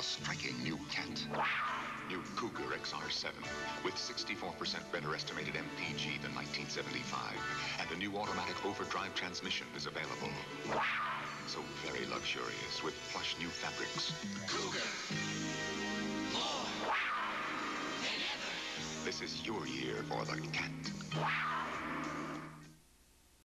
a striking new cat. New Cougar XR-7 with 64% better estimated MPG than 1975. And a new automatic overdrive transmission is available. So very luxurious with plush new fabrics. Cougar! More than ever! This is your year for the cat.